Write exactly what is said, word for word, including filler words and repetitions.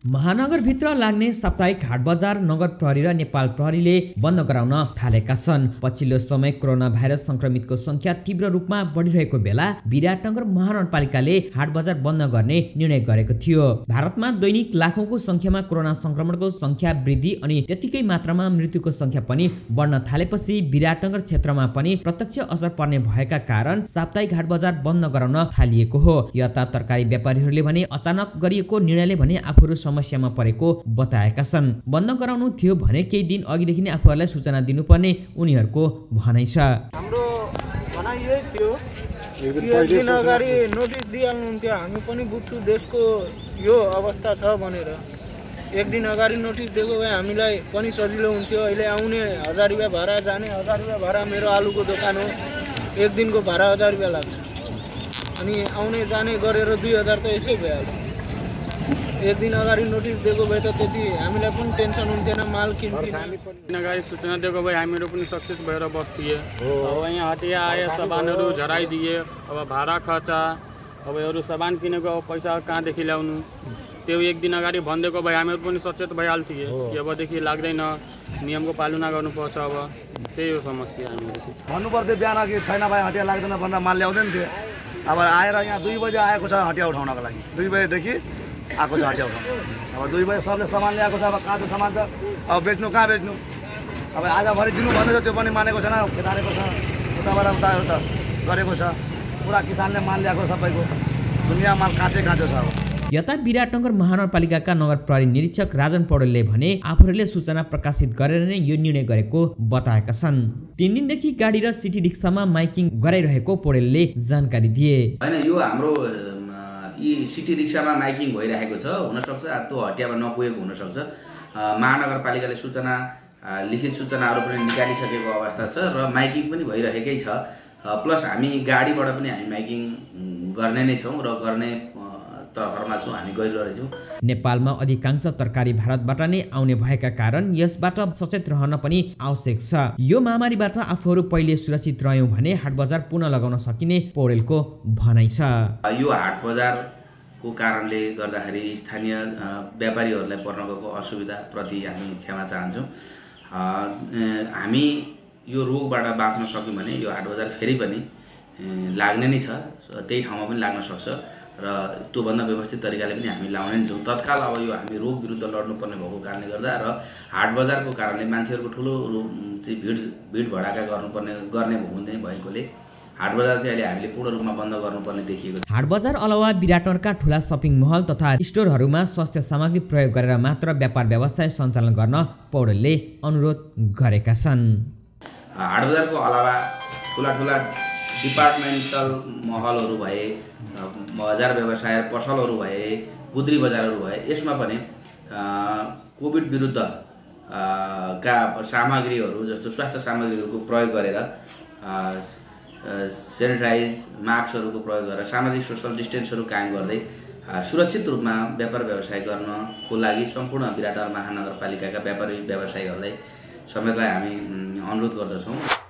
महानगरभित्र लाग्ने साप्ताहिक हाट बजार नगर प्रहरी र नेपाल प्रहरीले बन्द गराउन थालेका छन्। पछिल्लो समय कोरोना भाइरस संक्रमितको संख्या तीव्र रूपमा बढिरहेको बेला विराटनगर महानगरपालिकाले हाट बजार बन्द गर्ने निर्णय गरेको थियो। भारतमा दैनिक लाखौंको संख्यामा कोरोना संक्रमणको संख्या वृद्धि अनि त्यतिकै मात्रामा मृत्युको संख्या पनि बढ्न थालेपछि विराटनगर क्षेत्रमा पनि प्रत्यक्ष असर पर्ने भएका कारण साप्ताहिक हाट बजार बन्द गराउन थालिएको हो। यता तरकारी व्यापारीहरूले भने अचानक गरिएको निर्णयले भने आफूहरू समस्यामा परेको बताएका छन्। बन्द गराउनु थियो भने केही दिन अघिदेखि नै आफूहरूलाई सूचना दिनुपर्ने उनीहरूको भनाइ छ। हाम्रो भनाइ यही थियो, एक दिन अगाडि नोटिस दिइहाल्नुहुन्थ्यो, हामी पनि बुझ्छौँ देशको यो अवस्था छ भनेर। एक दिन अगाडि नोटिस दिएको भए हामीलाई पनि सजिलो हुन्थ्यो। अहिले आउने हजार रुपियाँ भाडा, जाने हजार रुपियाँ भाडा, मेरो आलुको दोकान हो, एक दिनको भाडा हजार रुपियाँ लाग्छ। अनि आउने जाने गरेर दुई हजार त यसै भइहाल्छ। एक दिन अगाडि नोटिस दिएको भए त त्यति हामीलाई पनि टेन्सन हुन्थेन, माल किन्थ्यौँ। अगाडि सूचना दिएको भए हामीहरू पनि सक्सेस भएर बस्थ्यौँ। अब यहाँ हटिया आए, सामानहरू झराइदिए, अब भाडा खर्चा, अब अरू सामान किनेको पैसा कहाँदेखि ल्याउनु, त्यो एक दिन अगाडि भनिदिएको भए हामीहरू पनि सचेत भइहाल्थ्यौँ कि अबदेखि लाग्दैन, नियमको पालना गर्नुपर्छ। अब त्यही हो समस्या। हामीहरू भन्नुपर्थ्यो बिहान कि छैन भाइ हटिया लाग्दैन भनेर माल ल्याउँदैन थियो। अब आएर यहाँ दुई बजे आएको छ हटिया उठाउनको लागि, दुई बजेदेखि आएको छ हटिया उठाउनु। अब दुई बजे सबले सामान ल्याएको छ, अब कहाँ चाहिँ सामान छ, अब बेच्नु कहाँ बेच्नु। अब आजभरि दिनु भन्दैछ, त्यो पनि मानेको छैन, खेतारेको छ, उताबाट उता उता गरेको छ। पुरा किसानले माल ल्याएको सबैको, दुनियाँ माल काँचै काँचो छ। अब यता विराटनगर महानगरपालिकाका नगर प्रहरी निरीक्षक राजन पौडेलले भने आफूहरूले सूचना प्रकाशित गरेर नै यो निर्णय गरेको बताएका छन्। तीन दिनदेखि गाडी र सिटी रिक्सामा माइकिङ गराइरहेको पौडेलले जानकारी दिए। हैन, यो हाम्रो यी सिटी रिक्सामा माइकिङ भइरहेको छ, हुनसक्छ त्यो हटियामा नपुगेको हुनसक्छ। महानगरपालिकाले सूचना लिखित सूचनाहरू पनि निकालिसकेको अवस्था छ र माइकिङ पनि भइरहेकै छ। प्लस हामी गाडीबाट पनि हामी माइकिङ गर्ने नै छौँ र गर्ने तर्फमा छौँ, हामी गरिरहेछौँ। नेपालमा अधिकांश तरकारी भारतबाट नै आउने भएका कारण यसबाट सचेत रहन पनि आवश्यक छ। यो महामारीबाट आफूहरू पहिले सुरक्षित रह्यौँ भने हाट बजार पुनः लगाउन सकिने पौडेलको भनाइ छ। यो हाट बजारको कारणले गर्दाखेरि स्थानीय व्यापारीहरूलाई पर्न गएको असुविधा प्रति हामी क्षमा चाहन्छौँ। हामी यो रोगबाट बाँच्न सक्यौँ भने यो हाट बजार फेरि पनि लाग्ने नै छ, त्यही ठाउँमा पनि लाग्न सक्छ र त्योभन्दा व्यवस्थित तरिकाले पनि हामी लाउने नै छौँ। तत्काल अब यो हामी रोग विरुद्ध लड्नुपर्ने भएको कारणले गर्दा र हाट बजारको कारणले मान्छेहरूको ठुलो चाहिँ भिड भिड भडाका गर्नुपर्ने गर्ने हुँदै भएकोले हाट बजार चाहिँ अहिले हामीले पूर्ण रूपमा बन्द गर्नुपर्ने देखिएको छ। हाट बजार अलावा विराटनगरका ठुला सपिङ महल तथा स्टोरहरूमा स्वास्थ्य सामग्री प्रयोग गरेर मात्र व्यापार व्यवसाय सञ्चालन गर्न पौडेलले अनुरोध गरेका छन्। हाट बजारको अलावा ठुला ठुला डिपार्टमेन्टल महलहरू भए, बजार व्यवसाय पसलहरू भए, गुद्री बजारहरू भए, यसमा पनि कोभिड विरुद्ध का सामग्रीहरू जस्तो स्वास्थ्य सामग्रीहरूको प्रयोग गरेर, सेनिटाइज मास्कहरूको प्रयोग गरेर, सामाजिक सोसल डिस्टेन्सहरू कायम गर्दै सुरक्षित रूपमा व्यापार व्यवसाय गर्नको लागि सम्पूर्ण विराटनगर महानगरपालिकाका व्यापारी व्यवसायीहरूलाई समेतलाई हामी अनुरोध गर्दछौँ।